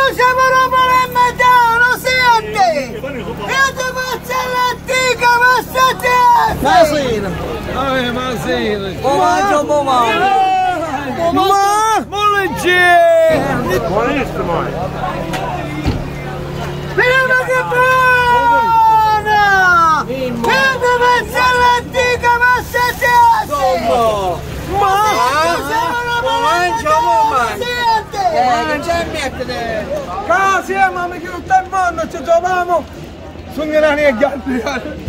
siamo romano e metano, senti! Io ti faccio l'antica massaggiata! Masina! Masina! Mangio, Ma! Volentieri! Buonissimo! Prima che buona! Io ti faccio l'antica massaggiata! Ma! Siamo amici tutto il mondo, ci troviamo su Milani e Gatti.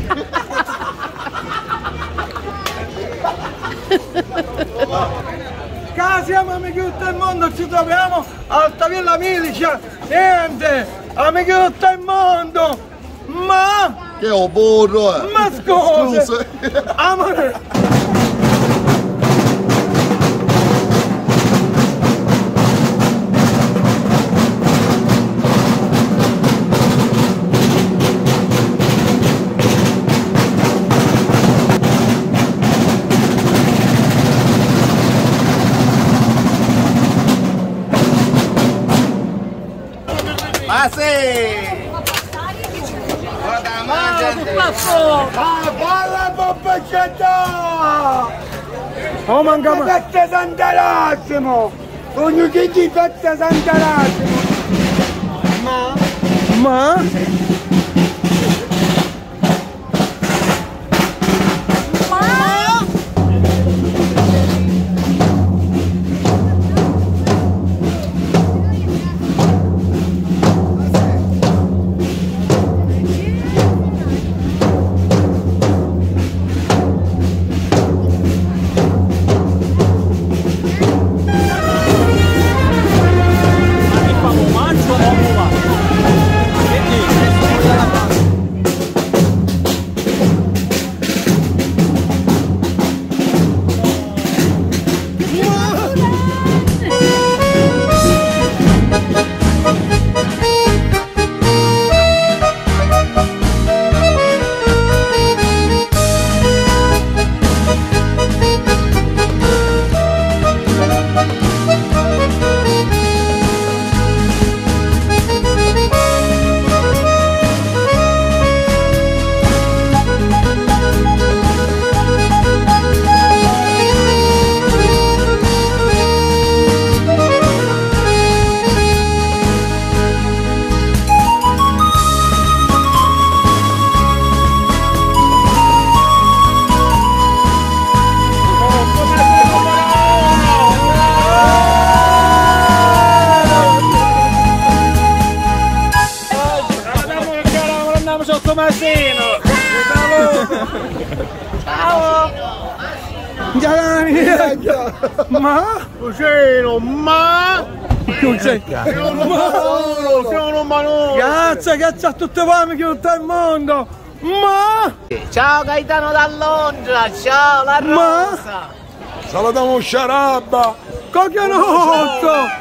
Siamo amici tutto il mondo, ci troviamo a Altavilla Milicia. Niente, amici tutto il mondo. Ma... Che ho burro, Ma scusa! Amore! Ma sì! Balla poppacetta! Oh manca! Fette Sant'Erasimo! Ogni chi ti fette Sant'Erasimo! Ma? Sotto Masino! Ciao! Ma? Cucino, ma... Sono Manolo! Grazie a tutti voi amici di tutto il mondo! Ma? Ciao Gaetano da Londra, ciao la Rosa! Salutiamo Sciarabba! Coglionotto!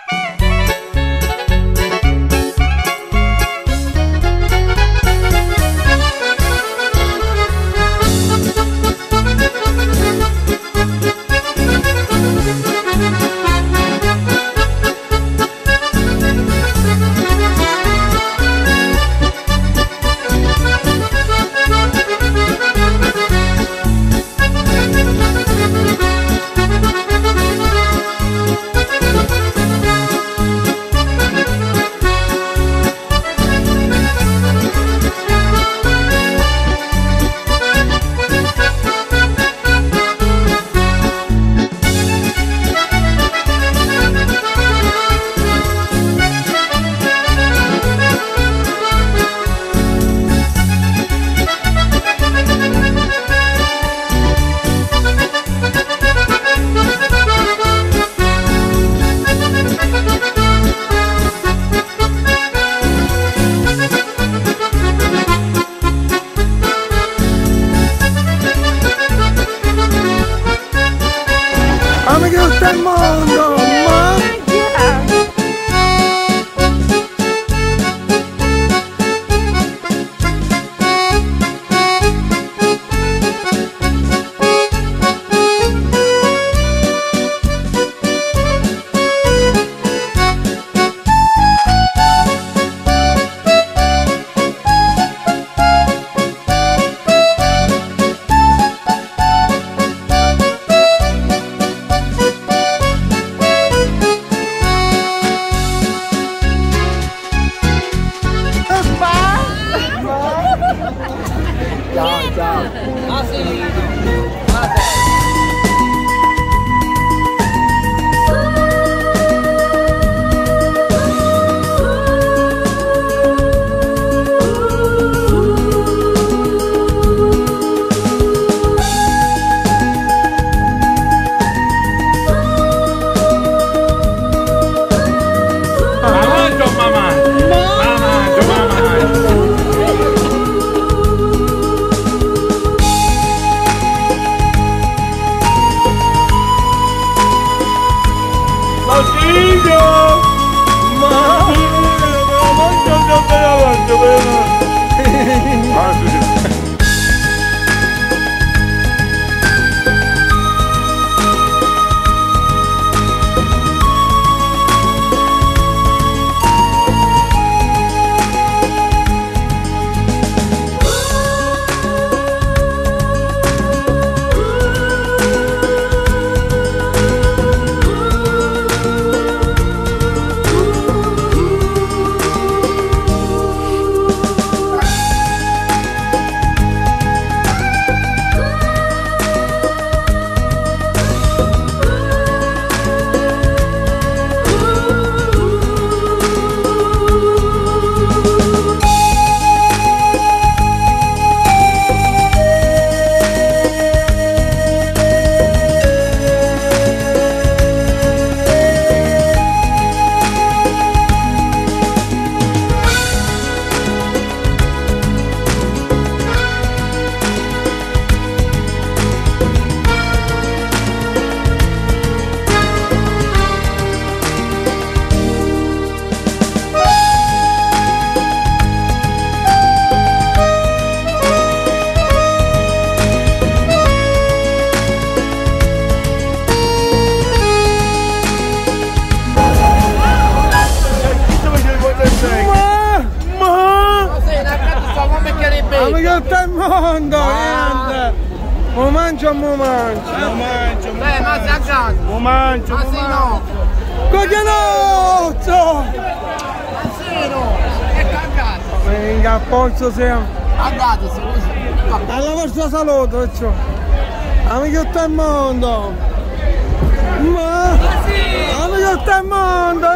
Amico tutto il mondo, niente. Mo mangio, mo mangio. Beh, ma sei a casa. Lo mangio, Ma sì, no. Coglianozzo! Sì, no. È cagato. Venga, a posto siamo. Cagato, scusi. Alla vostra salute, ciò. Amico tutto il mondo. Ma... Amico tutto il mondo!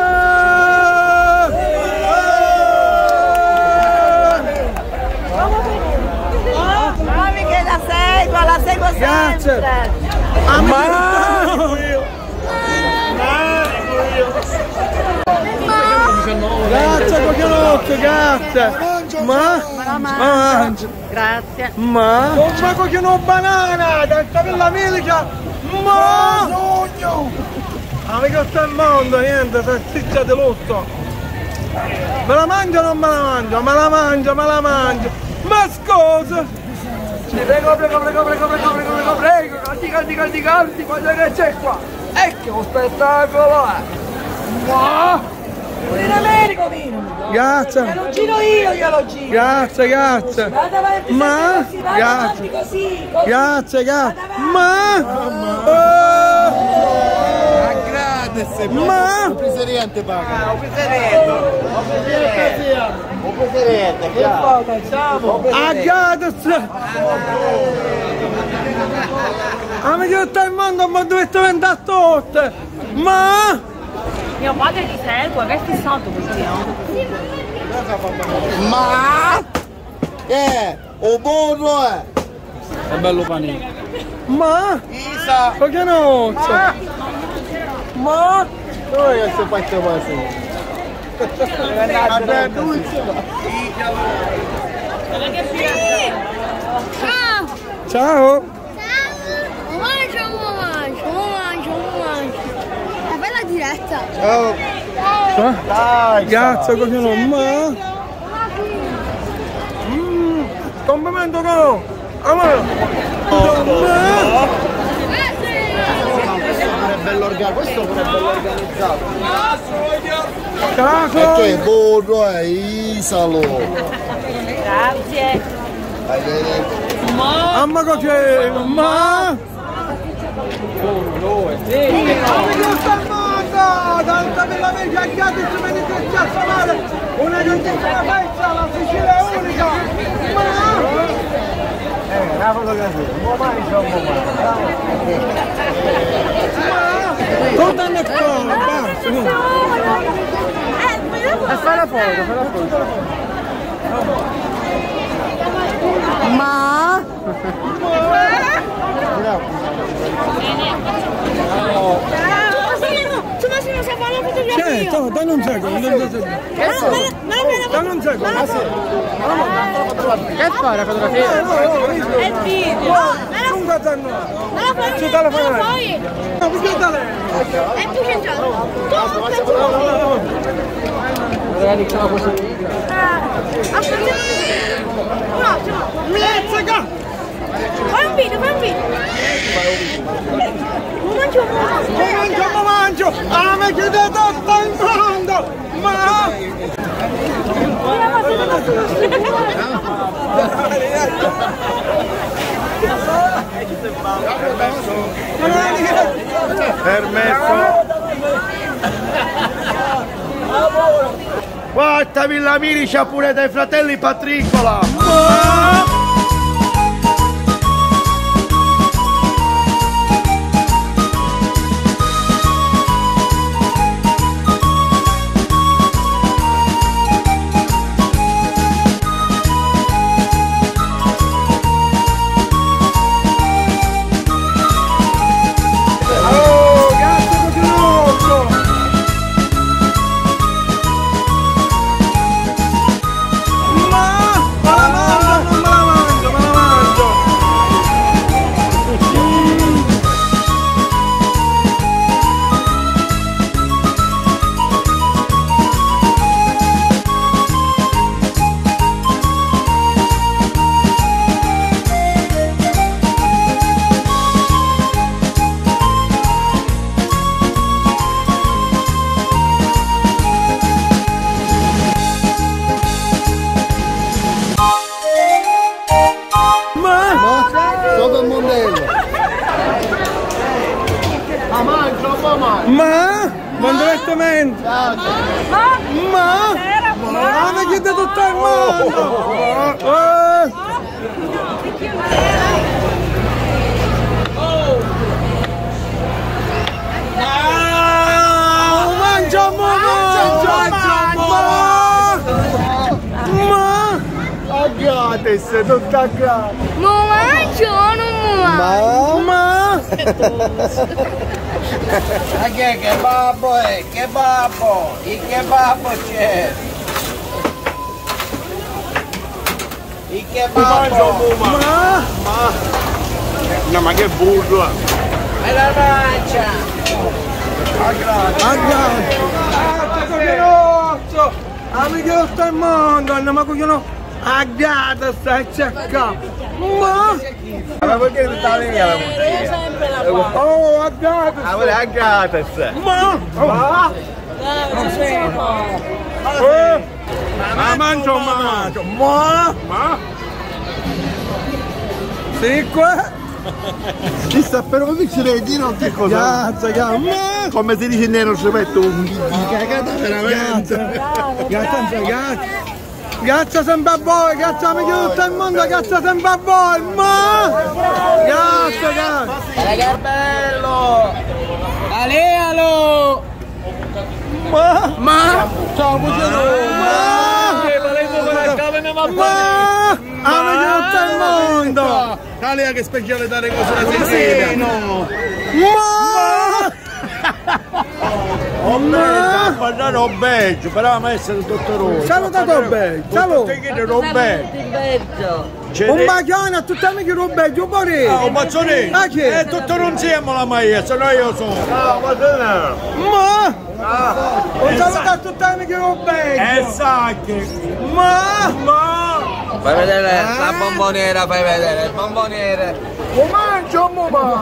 Che la seguo sempre. Grazie. Grazie Coglianozzo, grazie. Ma mangio. Grazie. Ma cogliano banana, tanta bella milica. Ma amico sta il mondo, niente, salsiccia di lutto. Me la mangio o non me la mangio? Me la mangio, me la mangio. Ma scusa! Prego, caldi, guarda che c'è qua! Ecco un spettacolo! In America vino. Grazie! Glielo giro io, glielo giro. Grazie! Vado avanti, Ma? così, vado avanti così. Grazie! Ma? Ma? Un pizzeriente paga. Un pizzerietto. Un pizzerietto, chiaro. Grazie! Amico tutto il mondo, ma dovete vendere tutte! Ma? Mio padre ti segue, che è fissato così, Ma? Un burro è! È bello panino. Ma? Isa. Coglianozzo! Ma? Dove è questo fatto così? Ciao! Ciao! È bella diretta. Ciao! Dai! Grazie Coglianozzo! Ma? Complimento con! Amore! Ma? Questo pure è bello organizzato. Caso! Perché burro è Isalo. Grazie. Mamma che... Ma? Tanta bella media che ci venite a chiazzare una grandissima festa, la Sicilia è unica! Ma? La fotografia. Torna nel cuore, basta! Fai la foto, Ma? Tu Massimo sai fare la fotografia? Certo, dammi un secondo, dammi un secondo. Che fai la fotografia? È il video. Non guarda noi. Me la fai? Ci dà la Me la fai? fai? No, perché da lei? E tu centrato. Tu, aspetta. Un attimo. Mezzaga! Fai un video. Non Mangio! Ah, mi chiede tutto il mondo! Ma... Permesso. Guarda Villa Milicia pure dai fratelli Patricola. Ma mi chiede tutto il mondo! Mangia! Gratis, tutta gratis! Mo mangio o non mangio? Ma! Che kebab è? Kebab! Il kebab c'è! Il kebab! Ma! No, ma che burro! E la mangia! Amico di tutto il mondo, andiamo a cogliere a gata, stai cercando. Ma perché mi sta venendo? oh, a gata. A gratis! Ma mangio. Ma sì, qua. Chissà, però vincere di non che cosa. Grazie. Come si dice in nero ci metto un cagata veramente. Grazie sempre a voi, grazie amici di tutto il mondo, grazie sempre a voi, ma grazie. Che bello! Alealo! Ma ciao amici di tutto il mondo, Calia che speciale dare cose da stasera. ma Parlare Roberto, però a essere il dottore. saluta Roberto, saluta. Un bacione a tutti gli amici Roberto, pure. Un bacione. A chi? È tutto insieme la Maia, se no io sono. Ma un saluto a tutti gli amici Roberto. Sacche. Ma Fai vedere la bomboniera, fai vedere il bomboniere. lo mangio,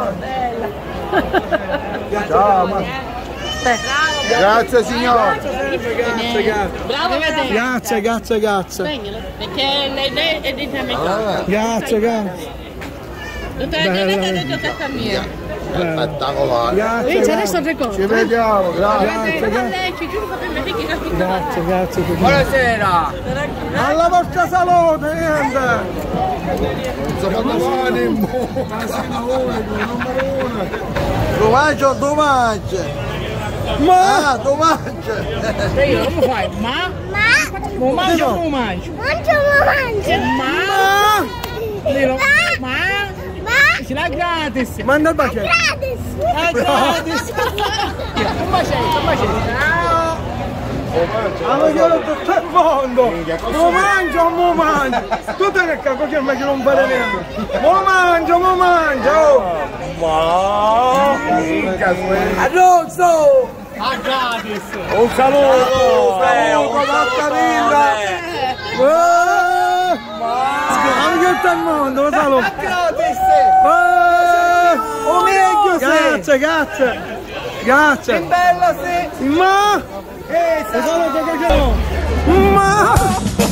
Grazie signore. Bravo vedere. Grazie. Perché lei è di te. Grazie. Spettacolare. Grazie. ricordo. Ci vediamo, grazie. Grazie. Buonasera! Alla vostra salute, niente. Tu mangi. Ma Tu mangi. Come fai? Ma? Ma? Mangio, come mangio? Mangio. Ma? Ma? Ce l'ha gratis! manda il bacetto. È gratis! Un bacetto! Ciao! Amico di tutto il mondo. Lo mangio. Tu te ne cago che meglio non fare niente. Lo mangio. Arrosto. A gratis! Un saluto da Camilla. Amico di tutto il mondo, lo saluto. O meglio Grazie. bella sì! Ma lo saluto che ma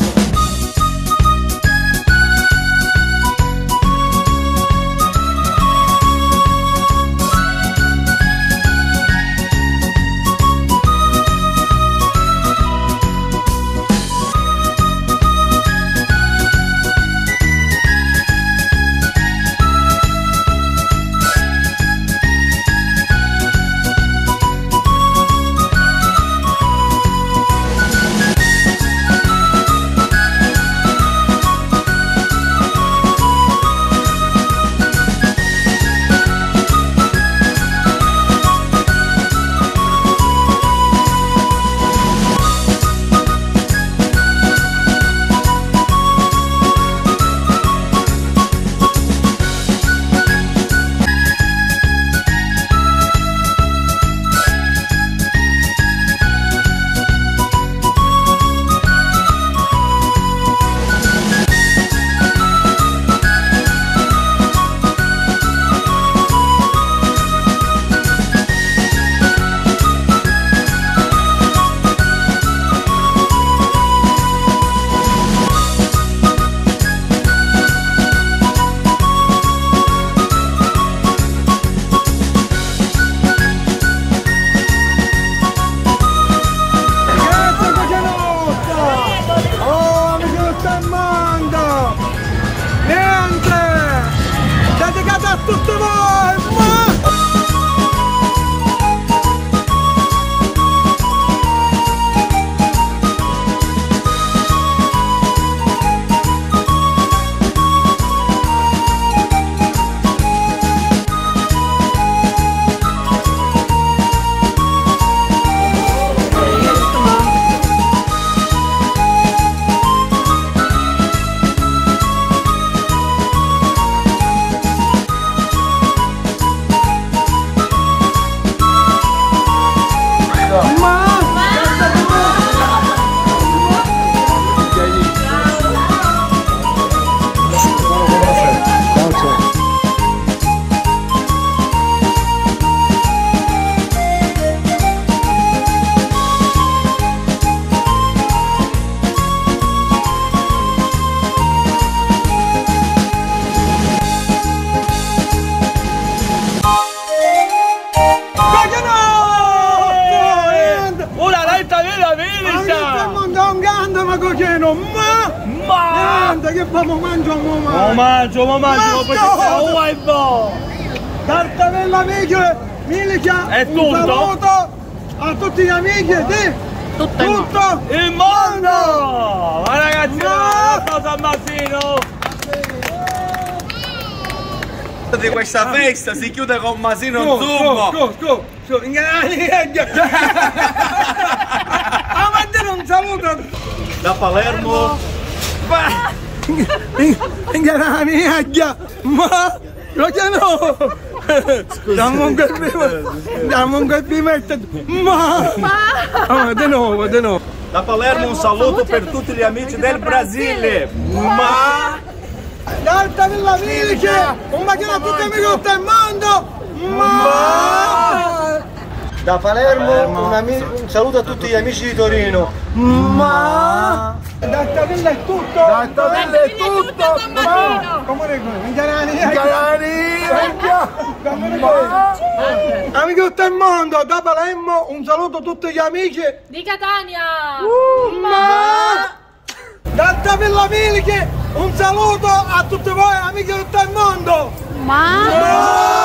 tutti voi! Ma! Ma che famo mangiamo Cartavella Milica, è tutto? Un saluto a tutti gli amici di tutto il mondo! Ma ragazzi, San Masino! Di questa festa si chiude con Masino Zumbo! Ma te non saluto! Da Palermo! Ma lo chiamo! Dammi un colpimento! Ma di nuovo! Da Palermo un saluto per tutti gli amici del Brasile! Ma D'Alta Villa Milice! Un bacione a tutti gli amici di tutto il mondo! Ma Da Palermo un saluto a tutti gli amici di Torino. Ma D'Alta Villa è tutto! D'Alta Villa è tutto! Ma come regole? Amici di tutto il mondo, da Palermo un saluto a tutti gli amici Di Catania! Ma D'Alta Villa Milice un saluto a tutti voi amici di tutto il mondo! Ma